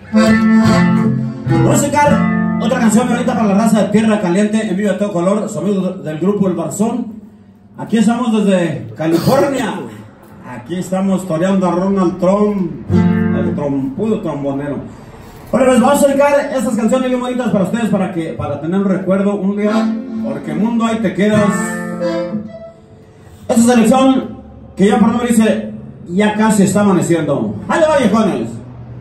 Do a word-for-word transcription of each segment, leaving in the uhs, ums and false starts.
Vamos a sacar otra canción bonita para la raza de Tierra Caliente, en vivo a todo color, sonido del grupo El Barzón. Aquí estamos desde California. Aquí estamos toreando a Ronald Trump, el trompudo trombonero. Bueno, pues vamos a dedicar estas canciones bien bonitas para ustedes, para que para tener un recuerdo un día, porque mundo ahí te quedas. Esta selección que ya por nombre dice, ya casi está amaneciendo. ¡Ahí va, viejones!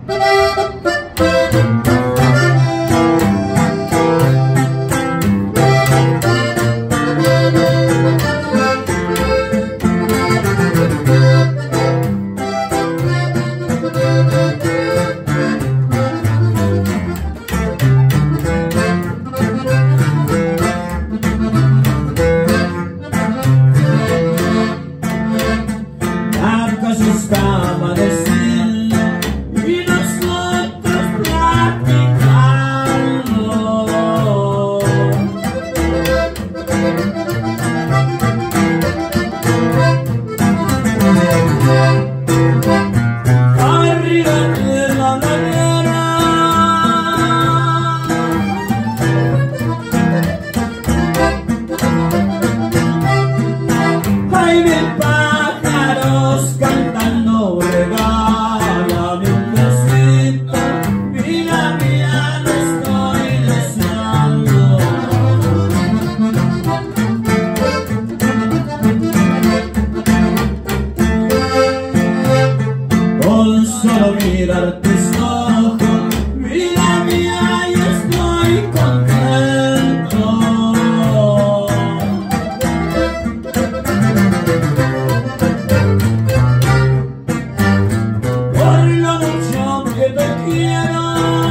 Está amaneciendo y nosotros platicando. Arriba de la ladera hay mil pájaros cantando. Regálame un besito, vida mía, lo estoy deseando. Con solo mirar tus ojos, vida mía, yo estoy contento. Por lo mucho que te quiero,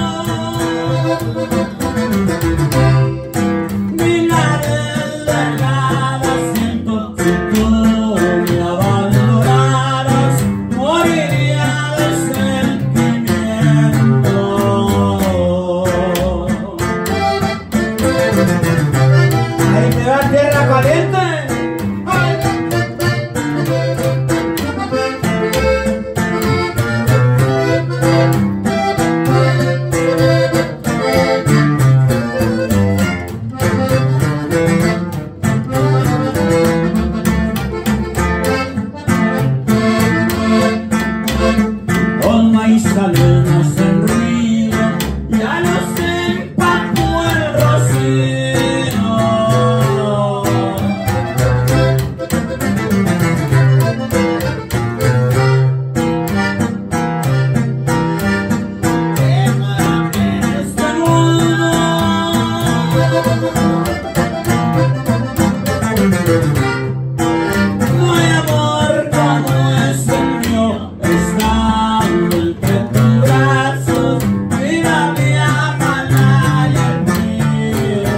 milares de nada siento. Si tú me abandonaras, moriría de sentimiento. Ahí te va Tierra Caliente. Con maíz salinas en ruido, ya no se empapó el rocío. Quémame en este mundo. No hay amor como es el mío, estando entre tus brazos, mira mi amada y el mío.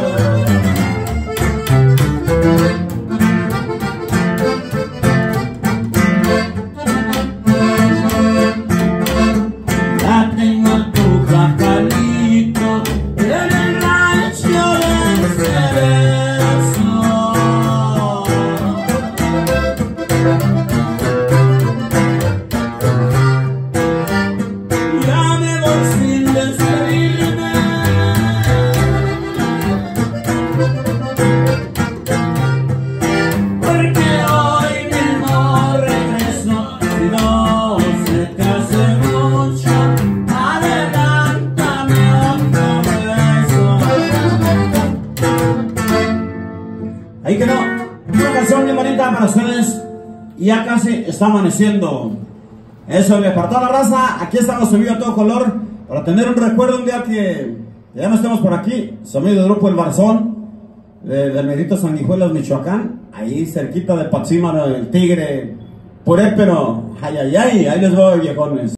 Ya tengo tu jajalito en el rancho del cerezo. Ya me voy sin despedirme, porque hoy mismo regreso. Si no se te hace mucho, adelántame otro beso. Ahí quedó una canción bien bonita para ustedes. Ya casi está amaneciendo. Eso, le para toda la raza. Aquí estamos en vivo a todo color, para tener un recuerdo un día que ya no estemos por aquí. Sonido del grupo El Barzón, de, del Medito Sanguijuelas, Michoacán, ahí cerquita de Patzímaro, el Tigre, Purépero. Ay, ay, ay, ahí les voy, viejones.